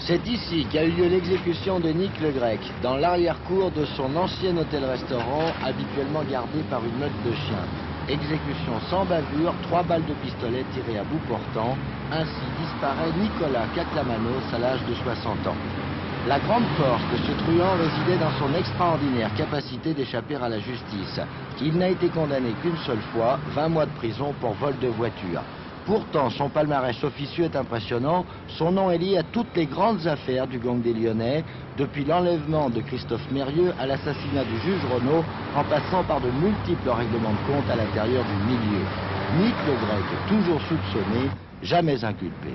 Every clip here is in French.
C'est ici qu'a eu lieu l'exécution de Nick le Grec, dans l'arrière-cour de son ancien hôtel-restaurant, habituellement gardé par une meute de chiens. Exécution sans bavure, 3 balles de pistolet tirées à bout portant. Ainsi disparaît Nicolas Caclamanos à l'âge de 60 ans. La grande force de ce truand résidait dans son extraordinaire capacité d'échapper à la justice. Il n'a été condamné qu'une seule fois, 20 mois de prison pour vol de voiture. Pourtant, son palmarès officieux est impressionnant. Son nom est lié à toutes les grandes affaires du gang des Lyonnais, depuis l'enlèvement de Christophe Mérieux à l'assassinat du juge Renaud, en passant par de multiples règlements de compte à l'intérieur du milieu. Nick le Grec est toujours soupçonné, jamais inculpé.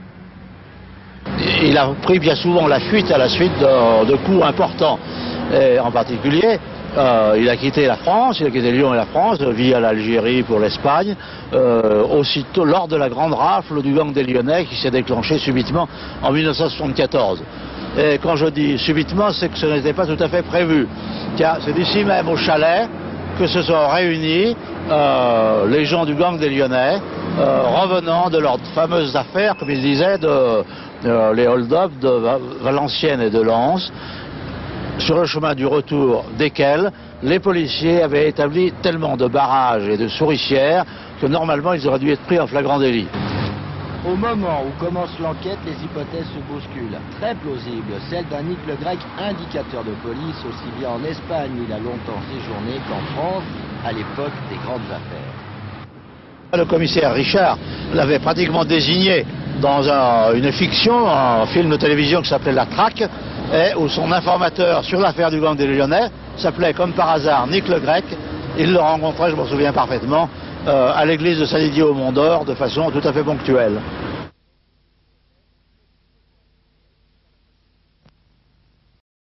Il a pris bien souvent la fuite à la suite de coups importants. Et en particulier, il a quitté la France, il a quitté Lyon et la France, via l'Algérie pour l'Espagne, aussitôt lors de la grande rafle du gang des Lyonnais qui s'est déclenchée subitement en 1974. Et quand je dis subitement, c'est que ce n'était pas tout à fait prévu. Car c'est d'ici même au chalet que se sont réunis les gens du gang des Lyonnais, revenant de leurs fameuses affaires, comme ils disaient, les hold-up de Valenciennes et de Lens, sur le chemin du retour desquels les policiers avaient établi tellement de barrages et de souricières que normalement ils auraient dû être pris en flagrant délit. Au moment où commence l'enquête, les hypothèses se bousculent. Très plausible, celle d'un Nick le Grec, indicateur de police, aussi bien en Espagne où il a longtemps séjourné qu'en France, à l'époque des grandes affaires. Le commissaire Richard l'avait pratiquement désigné dans une fiction, un film de télévision qui s'appelait La Traque, et où son informateur sur l'affaire du gang des Lyonnais s'appelait comme par hasard Nick le Grec. Il le rencontrait, je m'en souviens parfaitement, à l'église de Saint-Didier au Mont-d'Or de façon tout à fait ponctuelle.